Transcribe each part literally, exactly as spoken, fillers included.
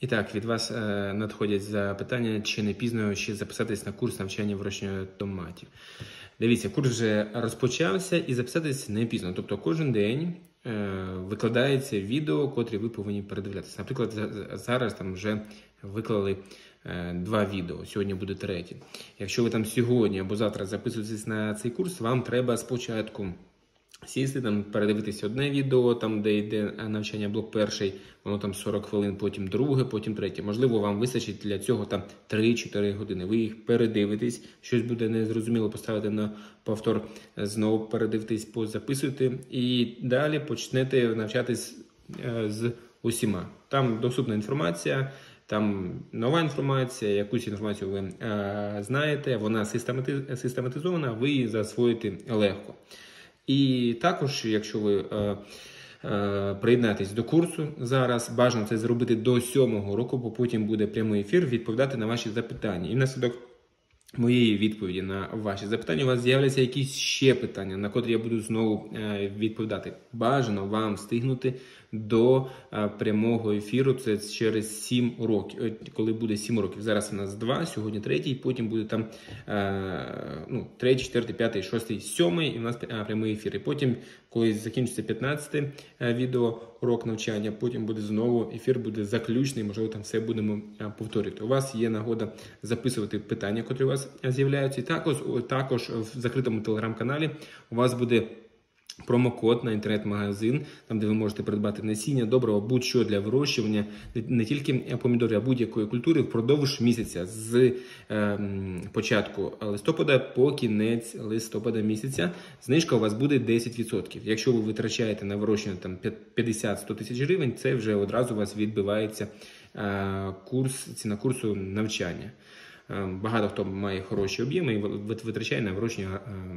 І так, від вас е, надходять запитання, чи не пізно ще записатись на курс навчання вирощення томатів. Дивіться, курс вже розпочався і записатись не пізно. Тобто кожен день е, викладається відео, котрі ви повинні передивлятися. Наприклад, зараз там вже виклали е, два відео, сьогодні буде третє. Якщо ви там сьогодні або завтра записуєтесь на цей курс, вам треба спочатку сісти, там, передивитися одне відео, там, де йде навчання блок перший, воно там сорок хвилин, потім друге, потім третє. Можливо, вам вистачить для цього там три-чотири години. Ви їх передивитесь, щось буде незрозуміло, поставити на повтор, знову передивитесь, позаписуйте і далі почнете навчатись е, з усіма. Там доступна інформація, там нова інформація, якусь інформацію ви е, знаєте, вона системати... систематизована, ви її засвоїте легко. І також, якщо ви е, е, приєднаєтесь до курсу зараз, бажано це зробити до сьомого року, бо потім буде прямий ефір, відповідати на ваші запитання. І внаслідок моєї відповіді на ваші запитання у вас з'являться якісь ще питання, на котрі я буду знову е, відповідати. Бажано вам встигнути до е, прямого ефіру, це через сім років, коли буде сім років. Зараз у нас два, сьогодні третій, потім буде там е, ну, третій, четвертий, п'ятий, шостий, сьомий, і у нас е, прямий ефір. І потім, коли закінчиться п'ятнадцяте е, відео, урок навчання, потім буде знову ефір, буде заключний, можливо, там все будемо е, повторювати. У вас є нагода записувати питання, котрі у вас з'являються. І також, також в закритому телеграм-каналі у вас буде промокод на інтернет-магазин, там, де ви можете придбати насіння, доброго, будь-що для вирощування, не тільки помідори, а будь-якої культури впродовж місяця, з е, початку листопада по кінець листопада місяця. Знижка у вас буде десять відсотків. Якщо ви витрачаєте на вирощування там п'ятдесят-сто тисяч гривень, це вже одразу у вас відбивається е, курс, ціна курсу навчання. Багато хто має хороші об'єми і витрачає на вирощення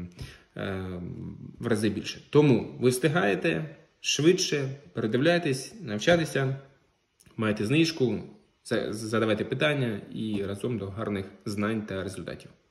в рази більше. Тому ви встигаєте швидше, передивляйтесь, навчатися, маєте знижку, задавайте питання і разом до гарних знань та результатів.